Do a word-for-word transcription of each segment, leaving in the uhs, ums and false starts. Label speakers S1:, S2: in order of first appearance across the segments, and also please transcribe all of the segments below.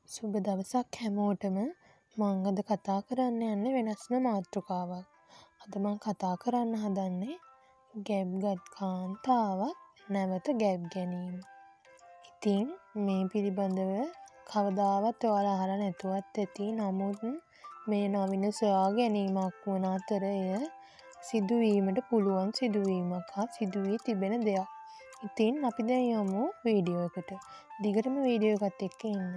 S1: සුබ දවසක් හැමෝටම. මම අද කතා කරන්න යන්නේ වෙනස්ම මාතෘකාවක්. අද මම කතා කරන්න හදන්නේ ගැබ්ගත් කාන්තාවක් නැවත ගැබ් ගැනීම. ඉතින් මේ පිළිබඳව කවදාවත් ඔයාලා අහලා නැතුවත් ඇති. නමුත් මේ නවීන සොයා ගැනීමක් වන අතර එය සිදුවීමට පුළුවන් සිදුවීමක් හා සිදුවී තිබෙන දෙයක්. ඉතින් අපි දැන් යමු වීඩියෝ එකට. දිගටම වීඩියෝ එකත් එක්ක ඉන්න.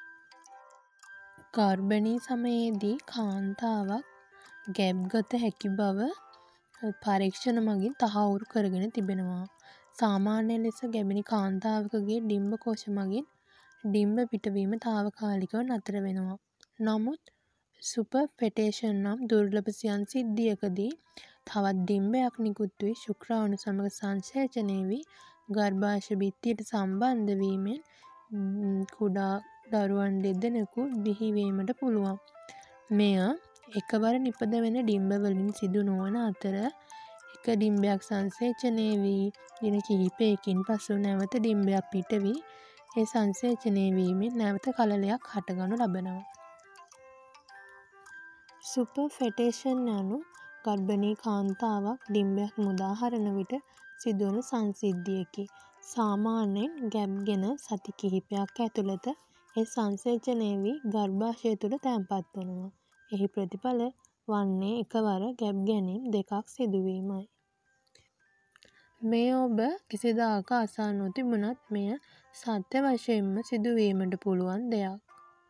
S1: ගර්භණී සමයේදී කාන්තාවක් ගැබ් ගත හැකි බව පරීක්ෂණ මගින් තහවුරු කරගෙන තිබෙනවා. සාමාන්‍ය ලෙස ගැබිණි කාන්තාවකගේ ඩිම්බ කෝෂ මගින් ඩිම්බ පිටවීම తాවකාලිකව නතර වෙනවා. නමුත් superfetation නම් දුර්ලභ සියම් සිද්ධියකදී තවත් ඩිම්බයක් නිකුත් වී ශුක්‍රාණු සමග සංසේචනය වී ගර්භාෂය බිත්තියට සම්බන්ධ වීමෙන් කුඩා දරුවන් දෙදෙනෙකු බිහිවීමට පුළුවන්. මෙය එකවර නිපදවෙන ඩිම්බ වලින් සිදු නොවන අතර එක ඩිම්බයක් සංසේචනය වී දින කිහිපයකින් පසු නැවත ඩිම්බයක් පිට වී ඒ සංසේචනය වීමෙන් නැවත කලලයක් හටගනු ලබනවා. superfetation යනු ගර්භණී කාන්තාවක් ඩිම්බයක් මුදා හරින විට සිදුවන සංසිද්ධියකි. සාමාන්‍යයෙන් ගැබ් ගෙන සති කිහිපයක් ඇතුළත ඒ සංසේචනය වී ගර්භාෂය තුළ තැන්පත් වනවා. එහි ප්‍රතිඵල වන්නේ එකවර ගැබ් ගැනීම් දෙකක් සිදුවීමයි. මේ ඔබ කිසිදාක අසා නොතිබුණත් මෙය සත්‍ය වශයෙන්ම සිදුවීමට පුළුවන් දෙයක්.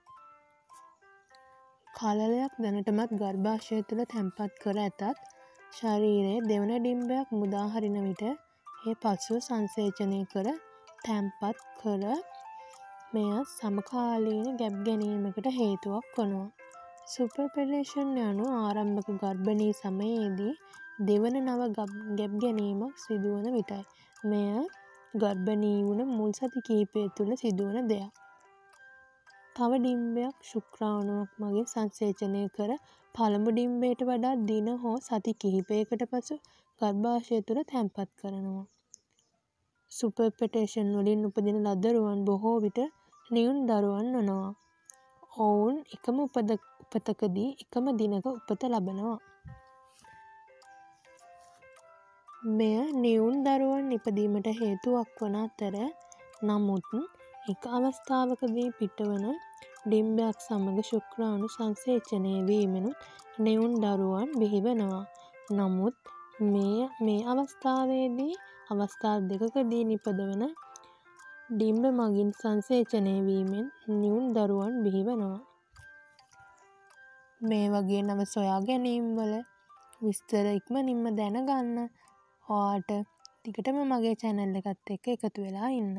S1: කලලයක් දැනටමත් ගර්භාෂය තුළ තැන්පත් කර ඇතත් ශරීරයේ දෙවන ඩිම්බයක් මුදා හරින විට ඒ පසුව සංසේචනය කර තැන්පත් කර මෙය සමකාලීන ගැබ් ගැනීමකට හේතුවක් වනවා. superfetation යනු ආරම්භක ගර්භණී සමයේදී දෙවන නව ගැබ් ගැනීමක් සිදුවන විටයි. මෙය ගර්භණී වුණ මුල් සති කිහිපය තුළ සිදුවන දෙයක්. තව ඩිම්බයක් ශුක්‍රාණුවක් මගින් සංසේචනය කර පළමු ඩිම්බයට වඩා දින හෝ සති කිහිපයකට පසු ගර්භාෂය තුළ තැන්පත් කරනවා. superfetation වලින් උපදින ලදරුවන් බොහෝ විට නිවුන් දරුවන් වනවා. ඔවුන් එකම උපතකදී එකම දිනක උපත ලබනවා. මෙය නිවුන් දරුවන් නිපදීමට හේතුවක් වන අතර නමුත් එක අවස්ථාවකදී පිටවන ඩිම්බයක් සමග ශුක්‍රාණු සංසේචනය වීමෙනුත් නිවුන් දරුවන් බිහිවෙනවා. නමුත් මේ මේ අවස්ථාවේදී අවස්ථා දෙකකදී නිපදවන ඩිම්බ මගින් සංසේචනය වීමෙන් නිවුන් දරුවන් බිහිවෙනවා. මේ වගේ නව සොයා ගැනීම් වල විස්තර ඉක්මනින්ම දැනගන්න ඔයාට දිගටම මගේ channel එකත් එක්ක එකතු වෙලා ඉන්න.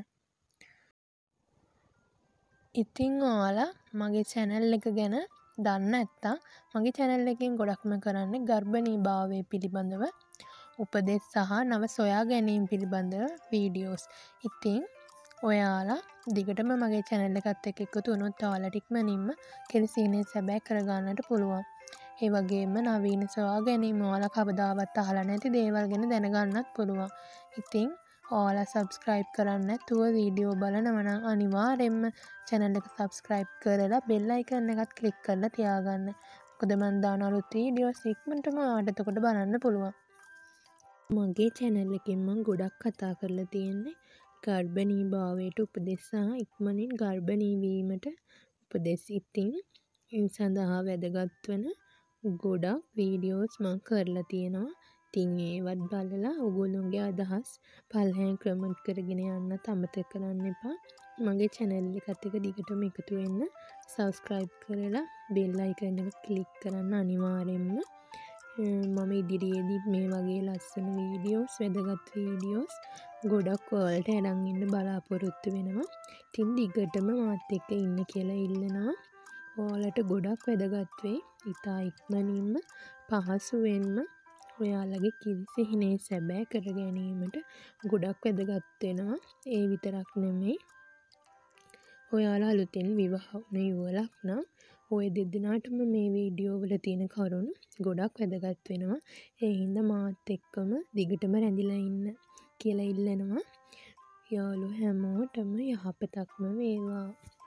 S1: ඉතින් ඔයාලා මගේ channel එක ගැන දන්නේ නැත්නම් මගේ channel එකෙන් ගොඩක්ම කරන්නේ ගර්භණී භාවය පිළිබඳව උපදෙස් සහ නව සොයා ගැනීම පිළිබඳව වීඩියෝස්. ඉතින් ඔයාලා දිගටම මගේ channel එකත් එක්ක එකතු වුණොත් ඔයාලට ඉක්මනින්ම කෙලෙසීනේ සැබෑ කරගන්නට පුළුවන්. ඒ වගේම නවීන සොයා ගැනීම ඔයාලා කවදාවත් අහලා නැති දේවල් ගැන දැනගන්නත් පුළුවන්. ඉතින් ඔයාලා subscribe කරන්න නැතුව වීඩියෝ බලනවා නම් අනිවාර්යෙන්ම channel එක subscribe කරලා bell icon එකත් click කරලා තියාගන්න. මොකද මම දාන අලුත් වීඩියෝස් ඉක්මනටම ඔයාලට එතකොට බලන්න පුළුවන්. මගේ channel එකෙන් මම ගොඩක් කතා කරලා තියෙන්නේ ගර්භණී භාවයට උපදෙස් සහ ඉක්මනින් ගර්භණී වීමට උපදෙස්. ඉතින් ඒ සඳහා වැදගත් වෙන ගොඩක් වීඩියෝස් මම කරලා තියෙනවා. ඉතින් ඒවත් බලලා ඔයගොල්ලෝගේ අදහස් පල්ලෙහාන් කමෙන්ට් කරගෙන යන්න අමතක කරන්න එපා. මගේ channel එකත් එක්ක දිගටම එකතු වෙන්න subscribe කරලා bell icon එක click කරන්න අනිවාර්යෙන්ම. මම ඉදිරියේදී මේ වගේ ලස්සන වීඩියෝස් වැදගත් වීඩියෝස් ගොඩක් ඔයාලට අරන් ඉන්න බලාපොරොත්තු වෙනවා. ඉතින් දිගටම මාත් එක්ක ඉන්න කියලා ඉල්ලනවා. ඔයාලට ගොඩක් වැදගත් වෙයි. ඉතා ඉක්මනින්ම පහසුවෙන්ම ඔයාලගේ කිරිසිහිනේ සැබෑ කර ගැනීමට ගොඩක් වැදගත් වෙනවා. ඒ විතරක් නෙමෙයි ඔයාලා අලුතෙන් විවාහ වුණ යුවළක් නම් ඔය දෙදෙනාටම මේ වීඩියෝ වල තියෙන කරුණු ගොඩක් වැදගත් වෙනවා. ඒ හින්දා මාත් එක්කම දිගටම රැඳිලා ඉන්න කියලා ඉල්ලනවා. යාළුවෝ හැමෝටම යහපතක්ම වේවා.